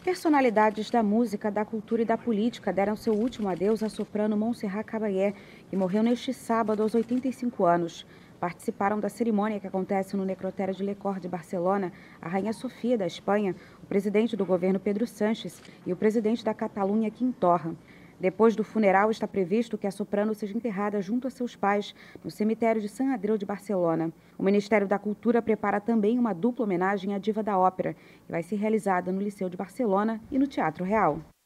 Personalidades da música, da cultura e da política deram seu último adeus à soprano Montserrat Caballé, que morreu neste sábado aos 85 anos. Participaram da cerimônia que acontece no Necrotério de Les Corts de Barcelona a Rainha Sofia da Espanha, o presidente do governo Pedro Sánchez e o presidente da Catalunha Quim Torra. Depois do funeral, está previsto que a soprano seja enterrada junto a seus pais no cemitério de Sant Andreu de Barcelona. O Ministério da Cultura prepara também uma dupla homenagem à diva da ópera, que vai ser realizada no Liceu de Barcelona e no Teatro Real.